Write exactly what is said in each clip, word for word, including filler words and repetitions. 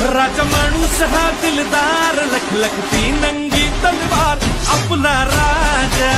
राजा माणूस हा दिलदार, लखलखती नंगी तलवार आपला राजा।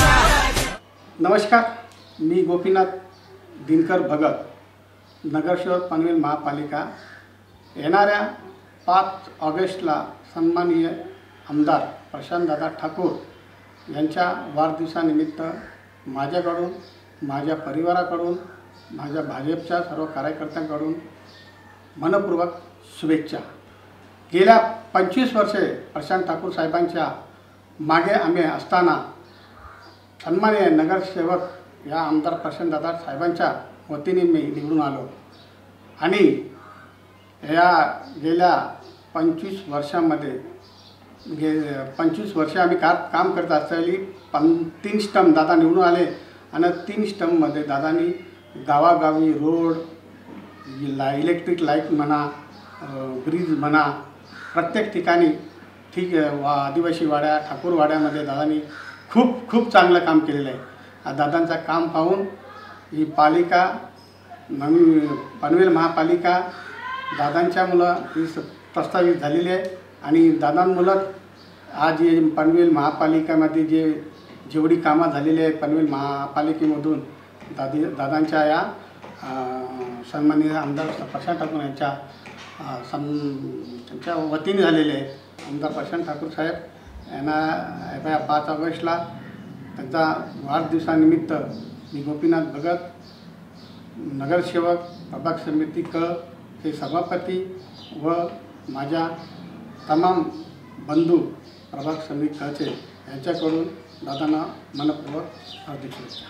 नमस्कार, मी गोपीनाथ दिनकर भगत, नगरसेवक पनवेल महापालिका। येणाऱ्या पाच ऑगस्टला सन्माननीय आमदार प्रशांतदादा ठाकूर यांच्या वाढदिवसानिमित्त माझ्याकडून, माझ्या परिवाराकडून, माझ्या भाजपच्या सर्व कार्यकर्त्यांकडून मनपूर्वक शुभेच्छा। गेल्या पंचवीस वर्षे प्रशांत ठाकूर साहेबांच्या मागे आम्ही असताना सन्माननीय नगरसेवक या आमदार प्रशांतदादा साहेबांच्या वतीने मी निवडून आलो आणि या गेल्या पंचवीस वर्षांमध्ये गे पंचवीस वर्षे आम्ही का काम करत असलेली पं तीन स्टंप दादा निवडून आले आणि तीन स्टंपमध्ये दादांनी गावागावी रोड, ला इलेक्ट्रिक लाईट म्हणा, ब्रिज म्हणा, प्रत्येक ठिकाणी ठीक वा आदिवासी वाड्या, ठाकूर वाड्यामध्ये दादांनी खूप खूप चांगलं काम केलेलं आहे। दादांचं काम पाहून ही पालिका नवी पनवेल महापालिका दादांच्या मुलं ही प्रस्तावित झालेली आहे आणि दादांमुळं आज हे पनवेल महापालिकेमध्ये जे जेवढी कामं झालेली आहे पनवेल महापालिकेमधून दादी दादांच्या या सन्माननीय आमदार प्रशांत ठाकूर यांच्या सं त्यांच्या वतीने झालेले आहेत। आमदार प्रशांत ठाकूर साहेब यांना पाच ऑगस्टला त्यांचा वाढदिवसानिमित्त मी गोपीनाथ भगत, नगरसेवक प्रभाग समिती क हे सभापती व माझ्या तमाम बंधू प्रभाग समिती कचे यांच्याकडून दादांना मनपूर्वक हार्दिक शुभेच्छा।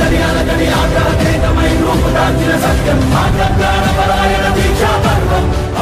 सत्यम